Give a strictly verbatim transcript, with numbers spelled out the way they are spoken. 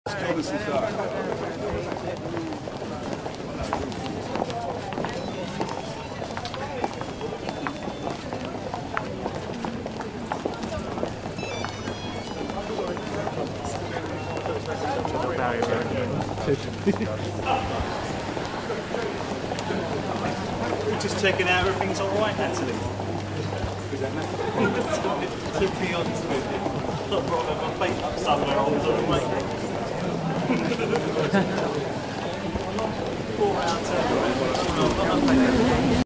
Just checking out everything's alright, Natalie. To be honest with you, I've got my feet up somewhere on the way. Four hours.